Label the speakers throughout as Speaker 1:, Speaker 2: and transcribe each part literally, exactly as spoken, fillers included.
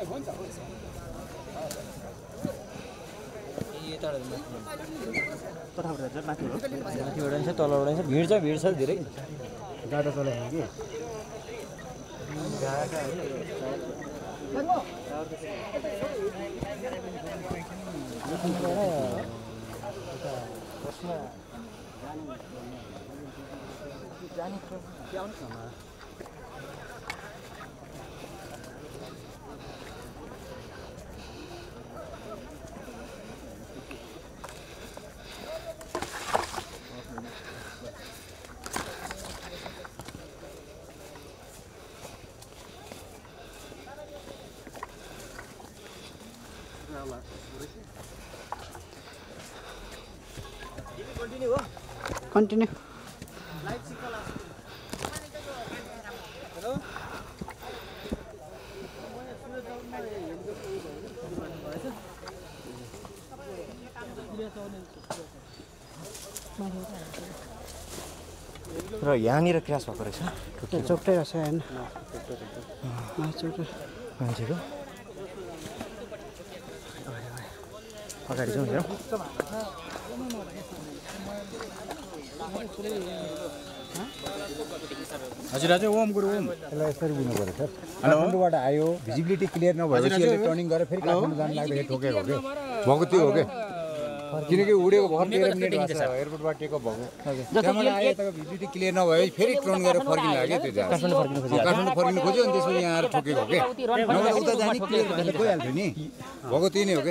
Speaker 1: माथिबाट तल उडाइन्छ भिड छ भिड छ धेरै गाडा चलाएको कि जाने
Speaker 2: Continue.
Speaker 1: र यहाँनिर क्रास भएको रहेछ
Speaker 2: चोक्टै रहेछ हैन चोक्टै
Speaker 1: मान्छेको अगाडि जाउँ हेरौँ
Speaker 3: हजुर हजुर ओम गुरु ओम
Speaker 4: यसलाई यसरी बुझ्नु पर्यो सर काठमाडौँबाट आयो भिजिबिलिटी क्लियर नभएपछि यसले टर्निङ गरेर फेरि काठमाडौँ जान लाग्दाखेरि ठोकेको हो कि भएको त्यो हो कि किनकि उडेको भर्खर तेह्र मिनट भएको छ एयरपोर्टबाट टेक अफ भएको त्यहाँबाट आयो यताको भिजिबिलिटी क्लियर नभए फेरि टर्न गरेर फर्किनु लाग्यो त्यो जहाज काठमाडौँ फर्किनु खोज्यो अनि त्यसपछि यहाँ आएर ठोकेको हो कि नभए उता जाने क्लियर गरेर गइहाल्थ्यो नि भएको त्यही नै हो कि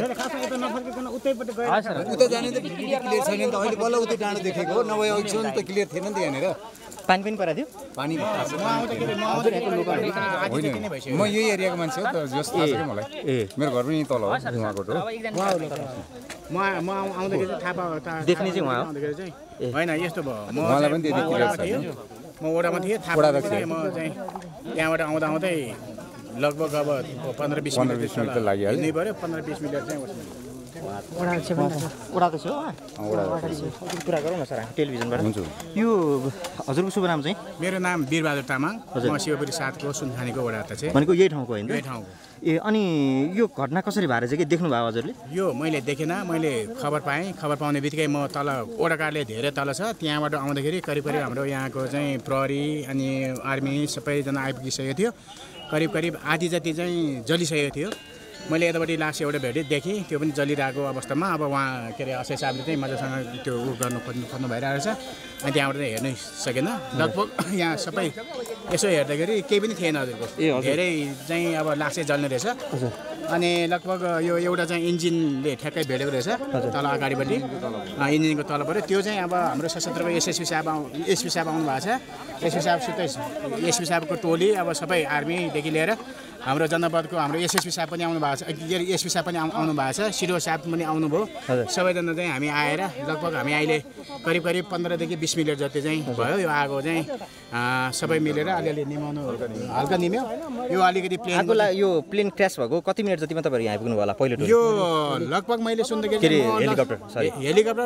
Speaker 4: उता जाने त भिजिबिलिटी क्लियर छैन नि त अहिले बल्ल उतै डाँडो देखेको हो नभए अहिलेसम्म त क्लियर थिएन नि त यहाँनिर
Speaker 1: पानी पनि परेको थियो
Speaker 4: पानी म यही एरियाको मान्छे हो त जस्तो थाहा छ कि मलाई ए मेरो घर पनि तल हो उहाँको हो
Speaker 3: म म आउँदाखेरि चाहिँ थाहा पाएँ
Speaker 1: देख्ने चाहिँ उहाँ हो
Speaker 3: होइन यस्तो भयो म
Speaker 4: मलाई पनि त्यति क्लियर छैन
Speaker 3: म ओडामा थिएँ थाहा पाएँ म चाहिँ त्यहाँबाट आउँदा आउँदै लगभग अब पन्ध्र बिस
Speaker 4: पन्ध्र बिस मिनट त लागिहाल्यो
Speaker 3: हिँड्नै पऱ्यो पन्ध्र बिस मिनट चाहिँ
Speaker 1: उडाएको छ कुरा गरौँ न सर हामी टेलिभिजनबाट
Speaker 4: हुन्छ
Speaker 1: यो हजुरको शुभ नाम चाहिँ
Speaker 3: मेरो नाम वीरबहादुर तामाङ म शिवपुरी सातको सुनखानीको वडा अध्यक्ष
Speaker 1: भनेको यही ठाउँको होइन
Speaker 3: यही ठाउँको
Speaker 1: ए अनि यो घटना कसरी भएर चाहिँ के देख्नुभयो हजुरले
Speaker 3: यो मैले देखेन मैले खबर पाएँ खबर पाउने बित्तिकै म तल ओडाकारले धेरै तल छ त्यहाँबाट आउँदाखेरि करिब करिब हाम्रो यहाँको चाहिँ प्रहरी अनि आर्मी सबैजना आइपुगिसकेको थियो करिब करिब आधी जति चाहिँ जलिसकेको थियो मैले यतापट्टि लास एउटा भेटेँ देखेँ त्यो पनि जलिरहेको अवस्थामा अब उहाँ के अरे असय साहबले चाहिँ मजासँग त्यो उ गर्नु खोज्नु खोज्नु भइरहेको छ अनि त्यहाँबाट चाहिँ हेर्नै सकेन लगभग यहाँ सबै यसो हेर्दाखेरि केही पनि थिएन हजुरको धेरै चाहिँ अब लासै जल्ने रहेछ अनि लगभग यो एउटा चाहिँ इन्जिनले ठ्याक्कै भेटेको रहेछ तल अगाडिपट्टि इन्जिनको तलपट्टि त्यो चाहिँ अब हाम्रो सशस्त्रको एसएसपी साहब आउ एसपी साहब आउनु भएको छ एसपी साहबसितै एसपी साहबको टोली अब सबै आर्मीदेखि लिएर हाम्रो जनपदको हाम्रो एसएसपी साहब पनि आउनु भएको छ के अरे एसपी साहब पनि आउनु भएको छ सिडो साहब पनि आउनुभयो सबैजना चाहिँ हामी आएर लगभग हामी अहिले करिब करिब पन्ध्रदेखि बिस मिनट जति चाहिँ भयो यो आगो चाहिँ सबै मिलेर अलिअलि निमाउनु हल्का निम्यो यो अलिकति प्लेन
Speaker 1: यो प्लेन क्रास भएको कति मिनट जतिमा तपाईँहरू यहाँ आइपुग्नु होला पहिलो
Speaker 3: यो लगभग मैले सुन्दाखेरि
Speaker 1: हेलिकप्टर सरी
Speaker 3: हेलिकप्टर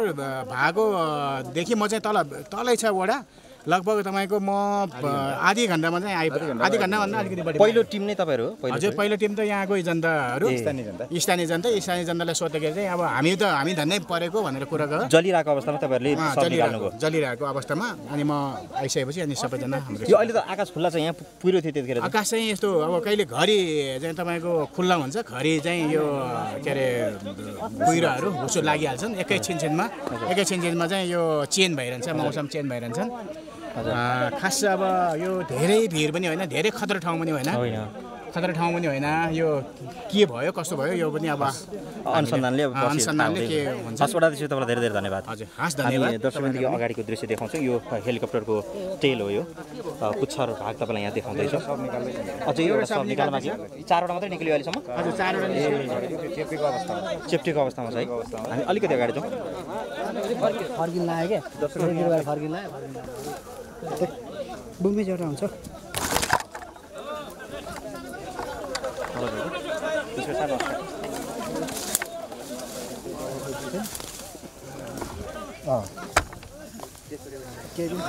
Speaker 3: भागोदेखि म चाहिँ तल तलै छ वडा लगभग तपाईँको म आधी घन्टामा चाहिँ आइपुग्यो आधी घन्टाभन्दा अलिकति बढी
Speaker 1: पहिलो टिम नै तपाईँहरू
Speaker 3: हजुर पहिलो टिम त यहाँको जनताहरू स्थानीय जनता स्थानीय जनता स्थानीय जनतालाई सोद्दाखेरि चाहिँ अब हामी त हामी धन्नै परेको भनेर कुरा गर्यो
Speaker 1: जलिरहेको अवस्थामा तपाईँहरूले
Speaker 3: जलिरहेको जलिरहेको अवस्थामा अनि म आइसकेपछि अनि सबैजना हाम्रो
Speaker 1: यो अहिले त आकाश खुल्ला छ यहाँ पुरो थियो त्यतिखेर
Speaker 3: आकाश चाहिँ यस्तो अब कहिले घरि चाहिँ तपाईँको खुल्ला हुन्छ घरि चाहिँ यो के अरे कुहिरोहरू हुसो लागिहाल्छन् एकै छिनछिनमा एकै छिनछिनमा चाहिँ यो चेन भइरहन्छ मौसम चेन भइरहन्छन् खास अब यो धेरै भिड पनि होइन धेरै खतरा ठाउँ पनि होइन खतरा ठाउँ पनि होइन यो के भयो कस्तो भयो यो पनि अब
Speaker 1: अनुसन्धानले
Speaker 3: अनुसन्धानले के हुन्छ
Speaker 1: हस्पताल दृश्य तपाईँलाई धेरै धेरै धन्यवाद
Speaker 3: हजुर हस् धन्यवाद
Speaker 1: दर्शकबिन्दुको अगाडिको दृश्य देखाउँछौँ यो हेलिकप्टरको टेल हो यो पुच्छर भाग तपाईँलाई यहाँ देखाउँदैछ अझै एउटा सब निकाल्न बाँकी चारवटा मात्रै निक्ल्यो अहिलेसम्म
Speaker 3: हजुर चारवटा
Speaker 4: चेप्टेको अवस्थामा
Speaker 1: चेप्टेको अवस्थामा छ है हामी अलिकति अगाडि जाउँ
Speaker 2: फर्किन लाग्यो क्या फर्किन लाग्यो बुम्बे एउटा हुन्छ केही पनि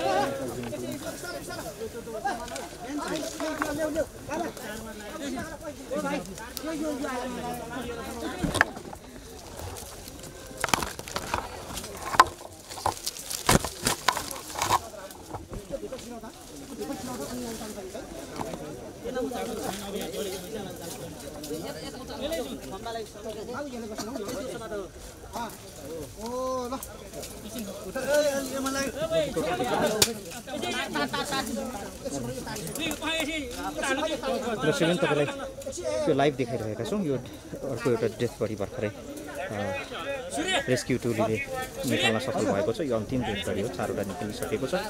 Speaker 1: दर्शकगण तपाईँलाई त्यो लाइभ देखाइरहेका छौँ। यो अर्को एउटा डेथ बडी भर्खरै रेस्क्यु टोलीले निकाल्न सफल भएको छ। यो अन्तिम डेथ बडी हो, चारवटा निकालिसकेको छ।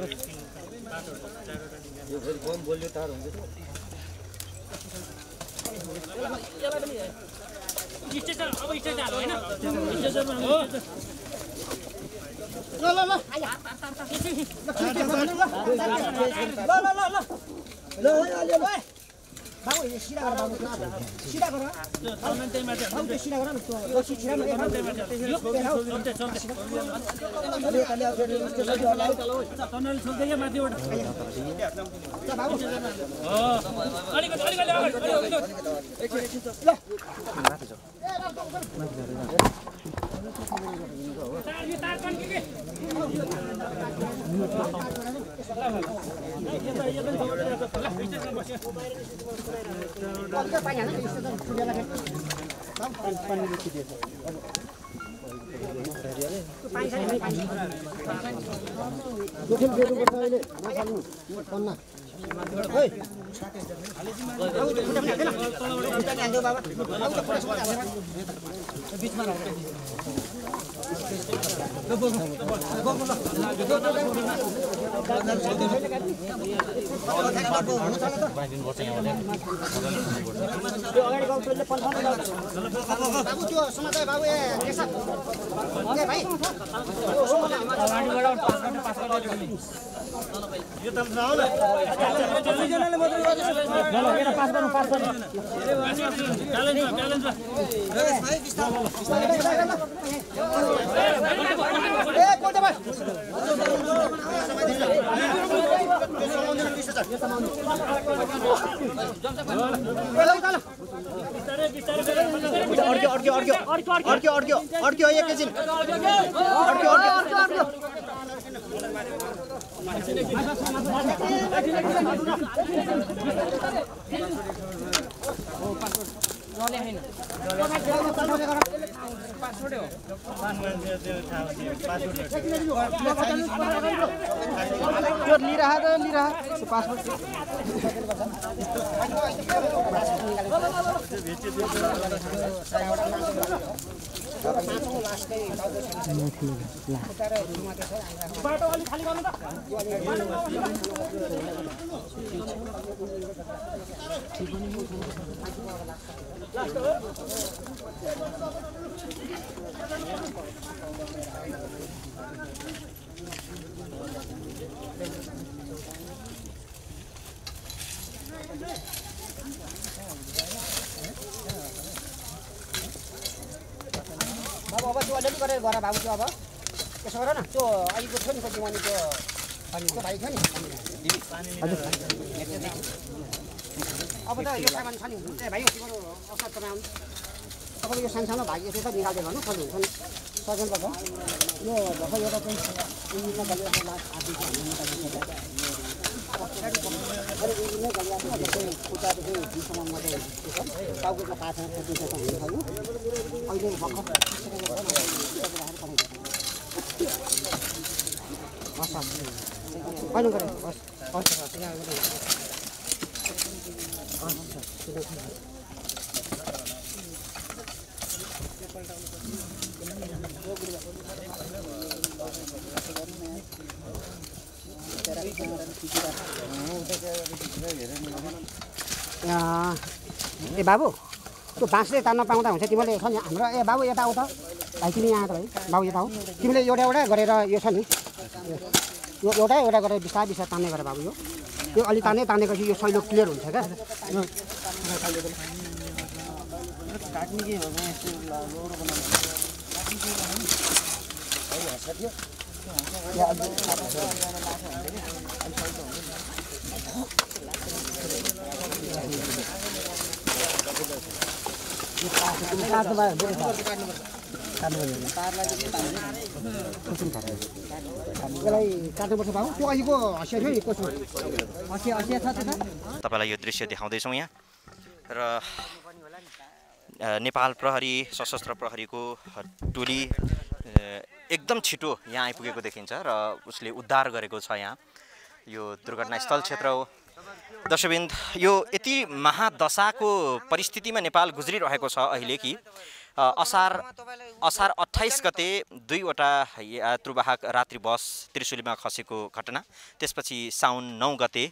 Speaker 2: बाबु सिधा गर बाबु सिधा गर बाबु त्यो सिधा गर न त्यो रसी छिरा न टनल छोड्दै माथिबाट बाबु अलिकति अलिकति ल यो तार पनि के अर्क्यो अर्क्यो अर्क्यो अर्क्यो अर्क्यो एकैछिन अर्क्यो अर्क्यो त्यो लिइरह त लिइरह पासपोर्ट बाटो अलि खाली गर्नु त बाबु अब त्यो अलिअलि गरेर गर बाबु त्यो अब त्यसो गर न त्यो अहिलेको थियो नि कति माने त्यो त्यो भाइ थियो नि अब त यो सामान छ नि ए भाइ तिम्रो अवसर तपाईँ आउनु तपाईँको यो सानसानो भाइ यसो त निकाल्दै गर्नु कसले हुन्छ नि सजन पर्छ यो भर्खर एउटा चाहिँ इन्जिनमा गलिरहेको लास्ट आधी इन्जिनमा गलिरहेको जस्तै खुट्टादेखि दुईसम्म मात्रै टाउको पाँच दुई सय हुने छैन अहिले भर्खर हस् हस् कहिले गरेँ हस् हस् हस् ए बाबु त्यो बाँसले तान्न पाउँदा हुन्छ तिमीले छ नि हाम्रो ए बाबु यता आऊ त भाइ तिमी यहाँ त भाइ बाबु यता आऊ तिमीले एउटा एउटा गरेर यो छ नि यो एउटा एउटा गरेर बिस्तारै बिस्तारै तान्ने गरे बाबु यो त्यो अलि तान्ने तानेपछि यो सैलो क्लियर हुन्छ क्या
Speaker 1: तपाईँलाई यो दृश्य देखाउँदैछौँ यहाँ र नेपाल प्रहरी सशस्त्र प्रहरीको टोली एकदम छिटो यहाँ आइपुगेको देखिन्छ र उसले उद्धार गरेको छ। यहाँ यो दुर्घटनास्थल क्षेत्र हो। दर्शकवृन्द, यो यति महादशाको परिस्थितिमा नेपाल गुज्रिरहेको छ अहिले कि असार असार अट्ठाइस गते दुईवटा यात्रुवाहक रात्रि बस त्रिशुलीमा खसेको घटना, त्यसपछि साउन नौ गते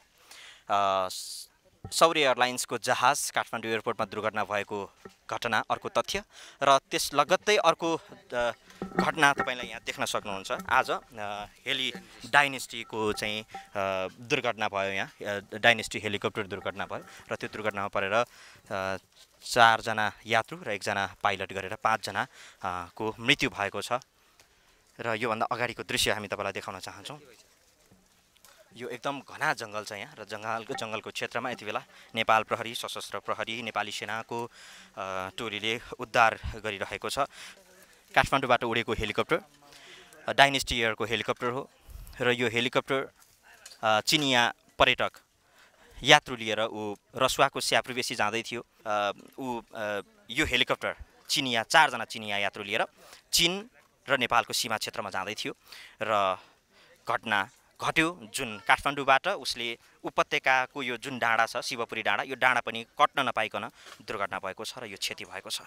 Speaker 1: सौर्य एयरलाइन्सको जहाज काठमाडौँ एयरपोर्टमा दुर्घटना भएको घटना अर्को तथ्य र त्यस लगत्तै अर्को घटना तपाईँलाई यहाँ देख्न सक्नुहुन्छ। आज हेली डाइनेस्टीको चाहिँ दुर्घटना भयो। यहाँ डाइनेस्टी हेलिकप्टर दुर्घटना भयो र त्यो दुर्घटनामा परेर चारजना यात्रु र एकजना पाइलट गरेर पाँचजना को मृत्यु भएको छ। र योभन्दा अगाडिको दृश्य हामी तपाईँलाई देखाउन चाहन्छौँ। यो एकदम घना जङ्गल छ यहाँ र जङ्गलको जङ्गलको क्षेत्रमा यति बेला नेपाल प्रहरी सशस्त्र प्रहरी नेपाली सेनाको टोलीले उद्धार गरिरहेको छ। काठमाडौँबाट उडेको हेलिकप्टर डाइनेस्टी एयरको हेलिकप्टर हो र यो हेलिकप्टर चिनिया पर्यटक यात्रु लिएर ऊ रसुवाको स्याप्रुबेसी जाँदै थियो। ऊ यो हेलिकप्टर चिनिया चारजना चिनिया यात्रु लिएर चीन र नेपालको सीमा क्षेत्रमा जाँदै थियो र घटना घट्यो जुन काठमाडौँबाट उसले उपत्यकाको यो जुन डाँडा छ शिवपुरी डाँडा, यो डाँडा पनि कट्न नपाइकन दुर्घटना भएको छ र यो क्षति भएको छ।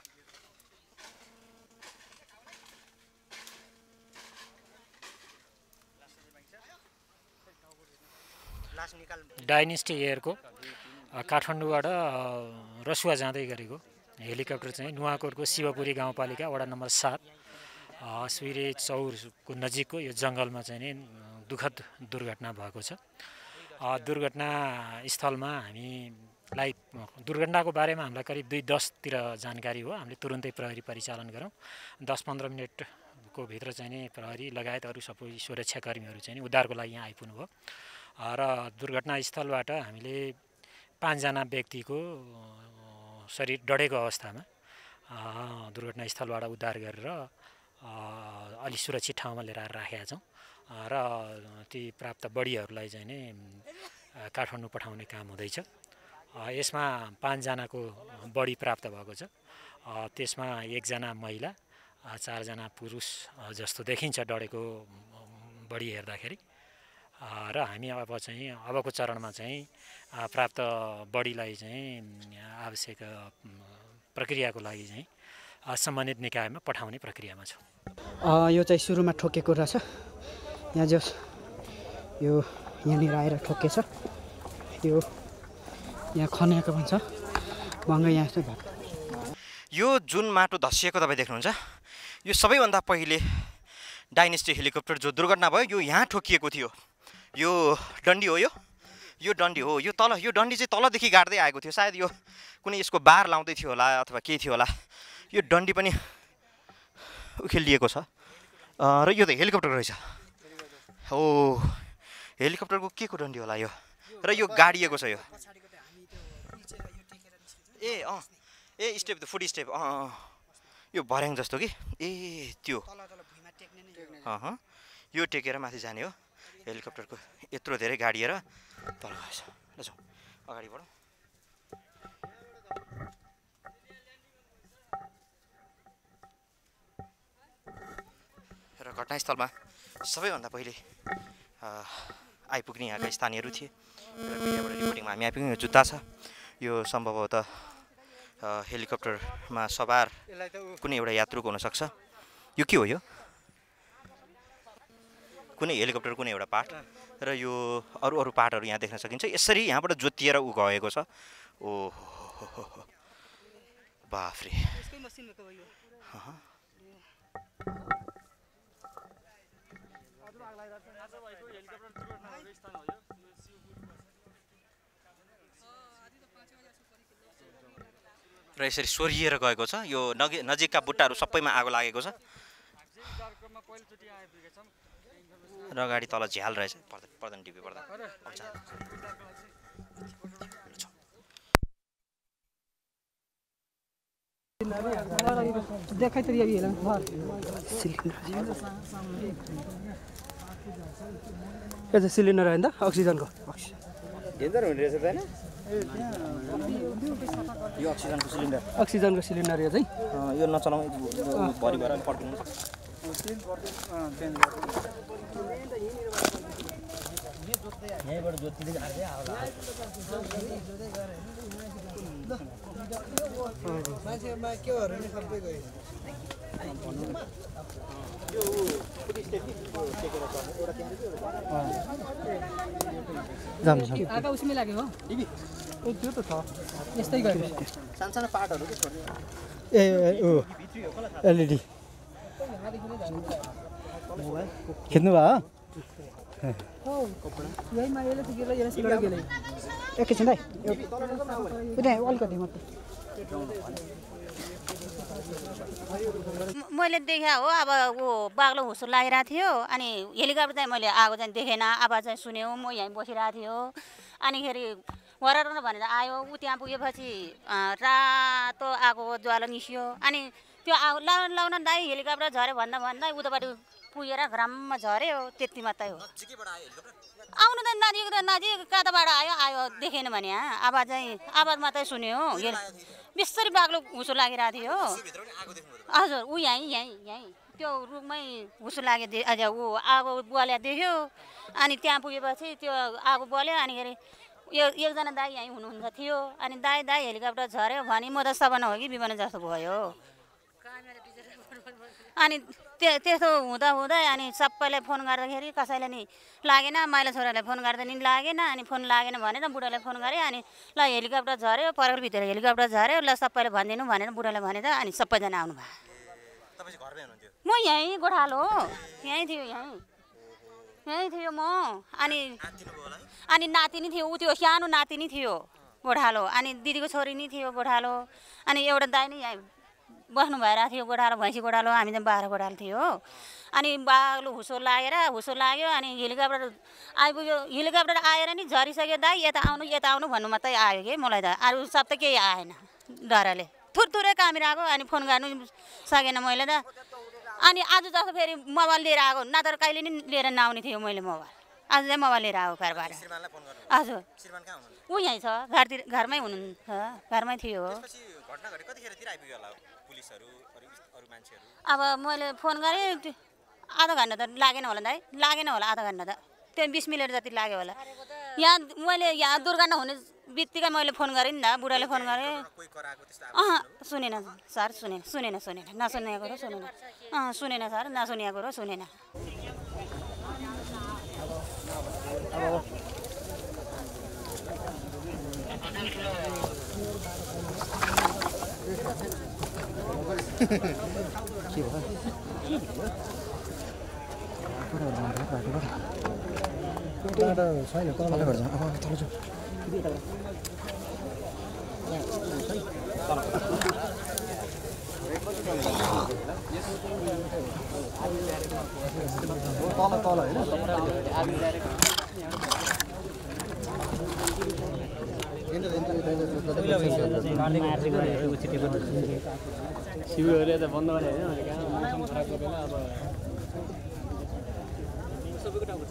Speaker 5: डाइनेस्टी एयरको काठमाडौँबाट रसुवा जाँदै गरेको हेलिकप्टर चाहिँ नुवाकोटको शिवपुरी गाउँपालिका वडा नम्बर सात सुइरे चौरको नजिकको यो जङ्गलमा चाहिँ नि दुःखद दुर्घटना भएको छ। दुर्घटना स्थलमा हामीलाई दुर्घटनाको बारेमा हामीलाई करिब दुई दसतिर जानकारी हो। हामीले तुरुन्तै प्रहरी परिचालन गऱ्यौँ। दस पन्ध्र मिनटको भित्र चाहिँ नि प्रहरी लगायत अरू सबै सुरक्षाकर्मीहरू चाहिँ नि उद्धारको लागि यहाँ आइपुग्नु भयो र दुर्घटनास्थलबाट हामीले पाँचजना व्यक्तिको शरीर डढेको अवस्थामा दुर्घटनास्थलबाट उद्धार गरेर अलि सुरक्षित ठाउँमा लिएर राखेका छौँ र ती प्राप्त बडीहरूलाई चाहिँ नि काठमाडौँ पठाउने काम हुँदैछ। यसमा पाँचजनाको बडी प्राप्त भएको छ। त्यसमा एकजना महिला चारजना पुरुष जस्तो देखिन्छ डढेको बडी हेर्दाखेरि र हामी अब चाहिँ अबको चरणमा चाहिँ प्राप्त बडीलाई चाहिँ आवश्यक प्रक्रियाको लागि चाहिँ सम्बन्धित निकायमा पठाउने प्रक्रियामा छौँ।
Speaker 2: यो चाहिँ सुरुमा ठोकेको रहेछ। यहाँ जस यो यहाँनिर आएर ठोकेछ। यो यहाँ खनेको भन्छ महँगै यहाँ चाहिँ भएको।
Speaker 1: यो जुन माटो धसिएको तपाईँ देख्नुहुन्छ यो सबैभन्दा पहिले डाइनेस्टी हेलिकप्टर जो दुर्घटना भयो यो यहाँ ठोकिएको थियो। यो डन्डी हो, यो यो डन्डी हो। यो तल यो डन्डी चाहिँ तलदेखि गाड्दै आएको थियो। सायद यो कुनै यसको बार लाउँदै थियो होला अथवा के थियो होला। यो डन्डी पनि उखेलिएको छ र यो त हेलिकप्टर रहेछ। हो, हेलिकप्टरको के को डन्डी होला यो र यो गाडिएको छ यो। ए अँ ए स्टेप त फुट स्टेप अँ यो भर्याङ जस्तो कि ए त्यो अँ यो टेकेर माथि जाने हो। हेलिकप्टरको यत्रो धेरै गाडिएर तल गएछ। ल जाउँ अगाडि बढौँ। र घटनास्थलमा सबैभन्दा पहिले आइपुग्ने यहाँका स्थानीयहरू थिए र मिडियाबाट रिपोर्टिङमा हामी आइपुग्यौँ। यो जुत्ता छ। यो सम्भवतः हेलिकप्टरमा सवार कुनै एउटा यात्रुको हुनसक्छ। यो के हो? यो कुनै हेलिकप्टर कुनै एउटा पार्ट र यो अरू अरू पार्टहरू यहाँ देख्न सकिन्छ। यसरी यहाँबाट जोतिएर ऊ गएको छ। ओ बाफ्रे। र यसरी सोरिएर गएको छ। यो नजिकका बुट्टाहरू सबैमा आगो लागेको छ। र अगाडि तल झ्याल रहेछ पर्दा पर्दैन टिभी पर्दा
Speaker 6: देखै त यही हेला यो चाहिँ सिलिन्डर होइन त अक्सिजनको
Speaker 1: डेन्जर हुने रहेछ त हैन यो अक्सिजनको सिलिन्डर
Speaker 6: अक्सिजनको सिलिन्डर यो चाहिँ
Speaker 1: यो नचलाउ भरि भएर पड्किनु सक्छ यहीँबाट जोत्दै आर्दै आउला
Speaker 6: मान्छेमा के हो नि सबै गयो
Speaker 1: यो पुलिस स्टेसन टेकेर गर्ने एउटा
Speaker 6: त्यहाँ आगा उसमै लाग्यो हो ए त्यो त छ यस्तै गयो
Speaker 1: सानसानो पार्टहरु के छोड्ने
Speaker 6: ए ओ एलइडी खिच्नु भयो हो यही माइले त गिरला यसले सिलगढी गेले
Speaker 2: एकैछिन है उतै अलिकति मात्रै
Speaker 7: मैले देखा हो अब ऊ बाग्लो हुसो लागिरहेको थियो अनि हेलिकप्टर चाहिँ मैले आएको चाहिँ देखेन आवाज चाहिँ सुन्यो म यहीँ बसिरहेको थियो अनिखेरि वरर भनेर आयो ऊ त्यहाँ पुगेपछि रातो आगो ज्वालो निस्यो अनि त्यो आगो लाउन लाउन दाइ हेलिकप्टर झऱ्यो भन्दा भन्दा उतापट्टि पुगेर घराममा झऱ्यो त्यति मात्रै हो आउनु त नजिक त नजिक कताबाट आयो आयो देखेन भने आवाज चाहिँ आवाज मात्रै सुन्यो हो बिस्तारै बाग्लो हुसो लागिरहेको थियो हजुर ऊ यहीँ यहीँ यहीँ त्यो रुखमै हुसो लाग्यो अझ ऊ आगो बल्या देख्यो अनि त्यहाँ पुगेपछि त्यो आगो बल्यो अनिखेरि यो एकजना दाइ यहीँ हुनुहुन्छ थियो अनि दाइ दाइ हेलिकप्टर झऱ्यो भने म त सपना हो कि बिमारी जस्तो भयो अनि त्यो त्यस्तो हुँदा हुँदै अनि सबैलाई फोन गर्दाखेरि कसैले नि लागेन माइला छोरालाई फोन गर्दा नि लागेन अनि फोन लागेन भनेर बुढालाई फोन गरेँ अनि ल हेलिकप्टर झऱ्यो पर्वतभित्र हेलिकप्टर झऱ्यो ल सबैले भनिदिनु भनेर बुढालाई भनेर अनि सबैजना आउनुभयो म यहीँ गोठालो हो यहीँ थियो यहीँ यहीँ थियो म अनि अनि नातिनी थियो ऊ त्यो सानो नातिनी थियो गोठालो अनि दिदीको छोरी नि थियो गोठालो अनि एउटा दाइ नि यहाँ बस्नु भइरहेको थियो गोठालो भैँसी गोठालो हामी चाहिँ बाह्र गोठालो थियो हो अनि बाग्लो हुसो लागेर हुसो लाग्यो अनि हेलिकप्टर आइपुग्यो हेलिकप्टर आएर नि झरिसक्यो दाइ यता आउनु यता आउनु भन्नु मात्रै आयो कि मलाई त अरू सब त केही आएन डरले थुरथुरै कामिरहेको अनि फोन गर्नु सकेन मैले त अनि आज जस्तो फेरि मोबाइल लिएर आएको नत्र कहिले नि लिएर नआउने थियो मैले मोबाइल आज चाहिँ मोबाइल लिएर आएको घरबाट हजुर ऊ यहीँ छ घरतिर घरमै हुनुहुन्छ घरमै थियो अब मैले फोन गरेँ आधा घन्टा त लागेन होला दाइ लागेन होला आधा घन्टा त त्यो बिस मिनट जति लाग्यो होला यहाँ मैले यहाँ दुर्घटना हुने बित्तिकै मैले फोन गरेँ नि त बुढाले फोन गरेँ अँ सुनेन सर सुनेन सुनेन सुनेन नसुनेको कुरो सुनेन अँ सुनेन सर नसुनेको कुरो सुनेन
Speaker 2: छैन तल गर्छ अब तल जाऊ तल तल हैन
Speaker 6: शिवहरुले त बन्द गरे हैन अनि कहाँ मौसम खराबको बेला अब सबैको टाउको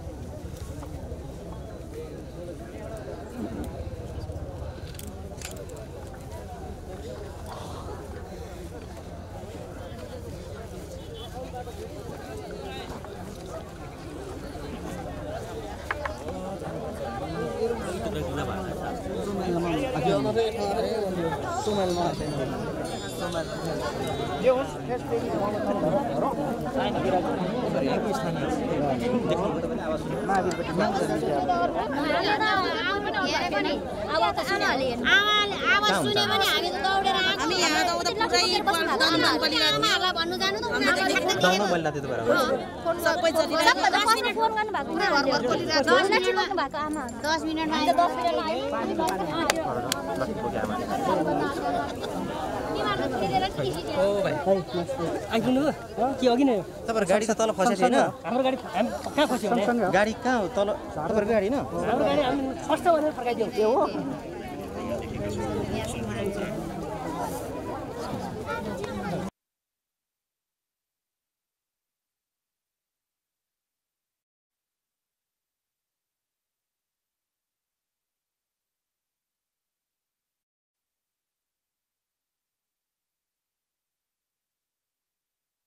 Speaker 7: आवाज सुने पनि हामी त दौडेर आएको हामी यहाँ त उता पुरै दमदम बलिरहेको भन्नु जानु त
Speaker 1: दमदम बलिरहेको थियो त
Speaker 7: सबै चलिरहेको दस मिनेट फोन गर्नु भएको घर घर बलिरहेको दस मिनेट गर्नु भएको आमा दस मिनेटमा आयो दस मिनेटमा आयो
Speaker 6: आइपुग्नु के अघि नै
Speaker 1: तपाईँहरू गाडी त तल फसेको छैन
Speaker 6: हाम्रो गाडी हामी कहाँ खस्यो भने
Speaker 1: गाडी कहाँ हो तल तपाईँहरूको गाडी होइन
Speaker 6: हाम्रो गाडी हामी फर्स्ट भनेर फर्काइदियो
Speaker 2: ए हो